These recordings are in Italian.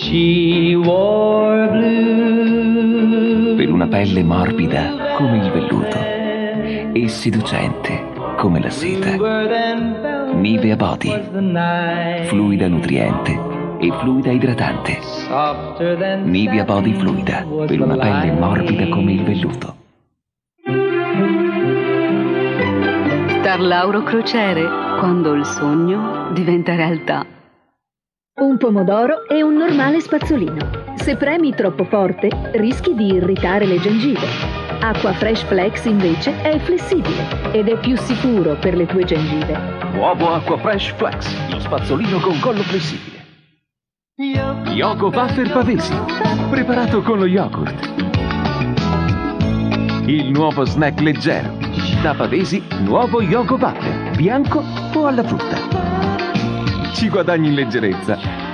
She wore blue. Per una pelle morbida come il velluto e seducente come la seta. Nivea Body, fluida nutriente e fluida idratante. Nivea Body fluida, per una pelle morbida come il velluto. Star Lauro Crociere, quando il sogno diventa realtà. Un pomodoro è un normale spazzolino. Se premi troppo forte, rischi di irritare le gengive. Acqua Fresh Flex invece è flessibile ed è più sicuro per le tue gengive. Nuovo Acqua Fresh Flex, lo spazzolino con collo flessibile. Yogo Wafer Pavesi, preparato con lo yogurt. Il nuovo snack leggero. Da Pavesi, nuovo Yogo Wafer, bianco o alla frutta. Ci guadagni in leggerezza.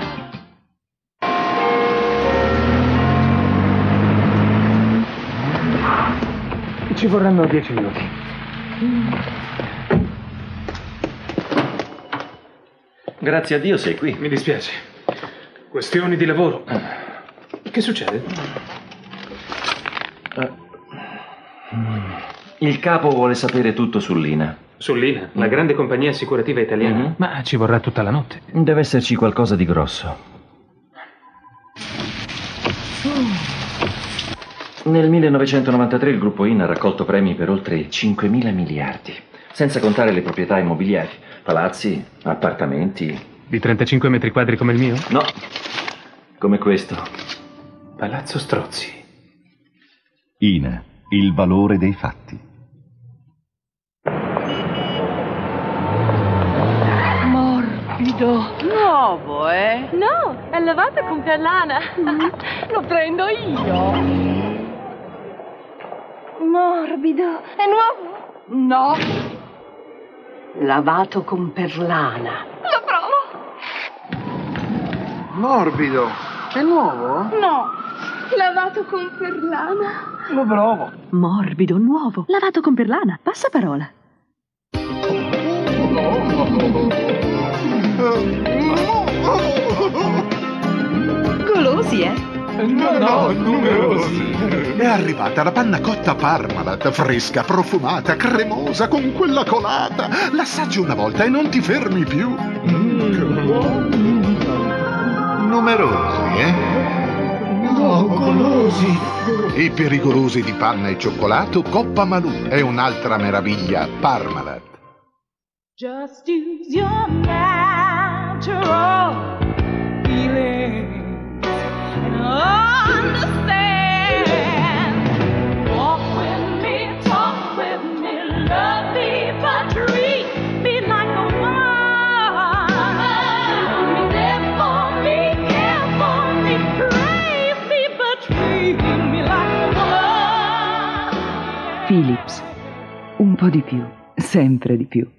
Ci vorranno 10 minuti. Grazie a Dio sei qui. Mi dispiace. Questioni di lavoro. Che succede? Il capo vuole sapere tutto su Lina. Su Lina, la grande compagnia assicurativa italiana. Ma ci vorrà tutta la notte. Deve esserci qualcosa di grosso. Nel 1993 il gruppo IN ha raccolto premi per oltre 5.000 miliardi, senza contare le proprietà immobiliari, palazzi, appartamenti. Di 35 metri quadri come il mio? No, come questo. Palazzo Strozzi. INA, il valore dei fatti. Morbido. Nuovo, eh? No, è lavato con perlana. Lo prendo io. Morbido. È nuovo? No. Lavato con perlana. Lo provo. Morbido. È nuovo? No, lavato con perlana. Lo provo. Morbido, nuovo. Lavato con perlana. Passa parola. Golosi, eh? No, numerosi. È arrivata la panna cotta Parmalat, fresca, profumata, cremosa, con quella colata. L'assaggi una volta e non ti fermi più. Numerosi, eh? No, golosi. E per i golosi di panna e cioccolato, Coppa Malù è un'altra meraviglia, Parmalat. Just use your natural feeling and understand. Walk with me, talk with me, love me, but treat me like a woman. Be there for me, care for me, praise me, but treat me like a woman. Philips. Un po' di più. Sempre di più.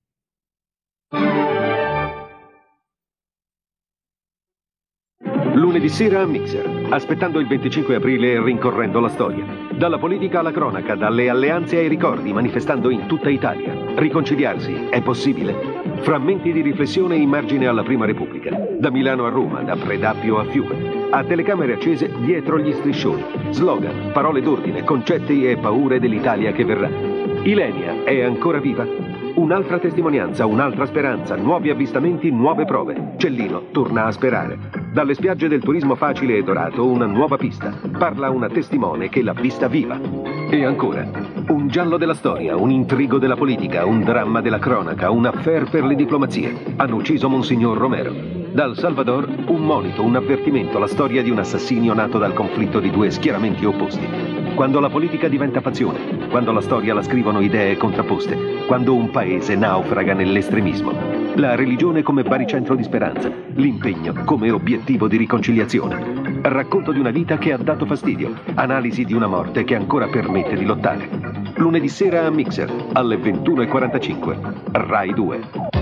Lunedì sera a Mixer, aspettando il 25 aprile e rincorrendo la storia. Dalla politica alla cronaca, dalle alleanze ai ricordi, manifestando in tutta Italia. Riconciliarsi è possibile. Frammenti di riflessione in margine alla Prima Repubblica. Da Milano a Roma, da Predappio a Fiume. A telecamere accese dietro gli striscioni. Slogan, parole d'ordine, concetti e paure dell'Italia che verrà. Ilenia è ancora viva? Un'altra testimonianza, un'altra speranza, nuovi avvistamenti, nuove prove. Cellino torna a sperare. Dalle spiagge del turismo facile e dorato, una nuova pista. Parla una testimone che l'ha vista viva. E ancora, un giallo della storia, un intrigo della politica, un dramma della cronaca, un affair per le diplomazie. Hanno ucciso Monsignor Romero. Dal Salvador, un monito, un avvertimento, la storia di un assassinio nato dal conflitto di due schieramenti opposti. Quando la politica diventa passione, quando la storia la scrivono idee contrapposte, quando un paese naufraga nell'estremismo. La religione come baricentro di speranza, l'impegno come obiettivo di riconciliazione. Racconto di una vita che ha dato fastidio, analisi di una morte che ancora permette di lottare. Lunedì sera a Mixer, alle 21:45, Rai 2.